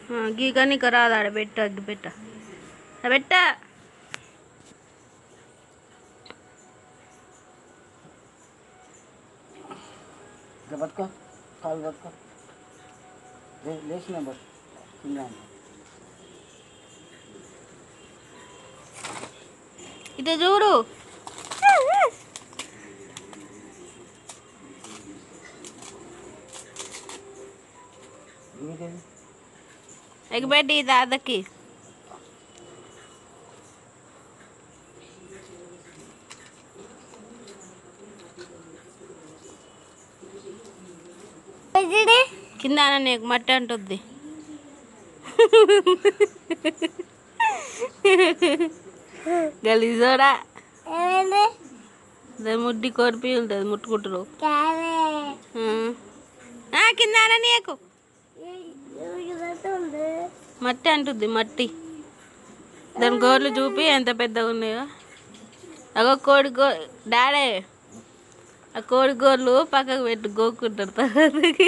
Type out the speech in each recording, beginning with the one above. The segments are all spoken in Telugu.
గీకని రాదు ఆడ పెట్ట అగ్గి పెట్ట పెట్ట పట్టుకో కాలు పట్టుకో లేచిన బట్ ఇటు చూడు ఎగబెట్టి దాదకి కింద నీకు మట్టి అంటుంది గలీజోడా ముడ్డి కొరిపి ఉంటుంది ముట్టుకుంటారు కింద నీకు మట్టి అంటుంది మట్టి దాని గోర్లు చూపి ఎంత పెద్దగా ఉన్నాయో అగో కోడి డాడే ఆ కోడి గోర్లు పక్కకు పెట్టి గోక్కుంటారు తర్వాతకి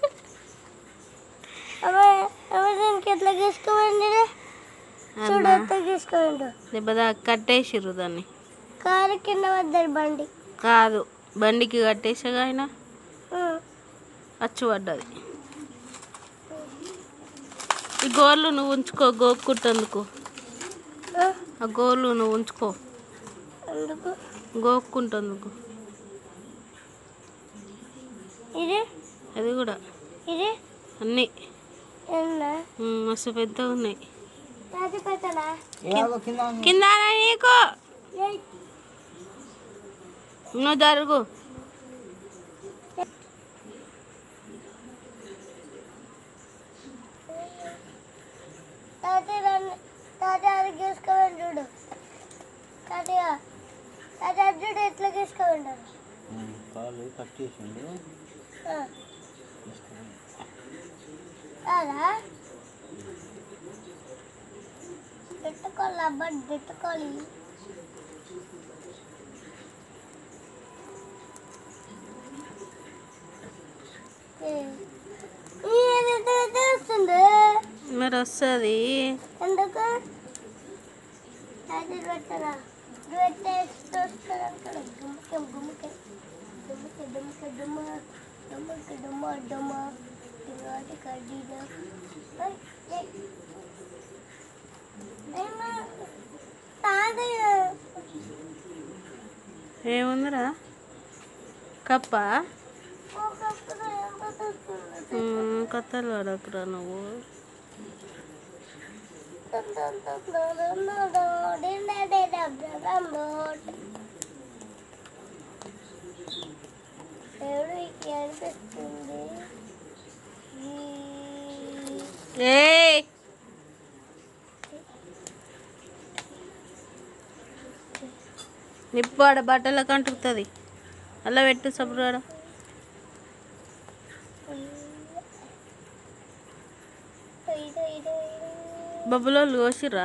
దెబ్బదా కట్టేసిర్రు దాన్ని కారు కింద పడ్డారు బండి కాదు బండికి కట్టేసాగా ఆయన అచ్చు పడ్డది ఈ గోర్లు నువ్వు ఉంచుకో గోక్కుంటందుకు ఆ గోర్లు నువ్వు ఉంచుకో గోక్కుంటందుకు అది కూడా అన్నీ మస్తు పెద్దగా ఉన్నాయి కింద నీకు నువ్వు జరుగు చూడు అర్జుడు ఎట్లా తీసుకోంటారు కాలు కట్టేసిండు పెట్టుకోవాలి అబ్బాయి పెట్టుకోవాలి వస్తుంది మరి వస్తుంది ఎందుకు అది పెట్టరా ఏముందిరా కప్ప కథలు అడగరా నువ్వు నిప్పు ఆడ బట్టలకు అంటుతుంది అలా పెట్టు సబ్రాడ బబ్బులోళ్ళు కోసిర్రా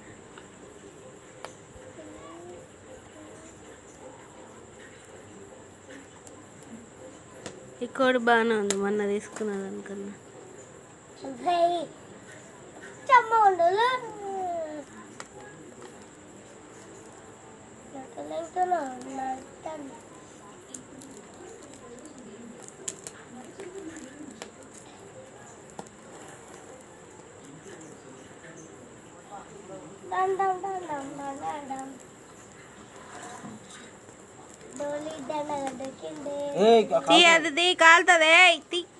ఈ కోడి బాగానే ఉంది మొన్న తీసుకున్నది అనుకన్నా అది కాలుతుంది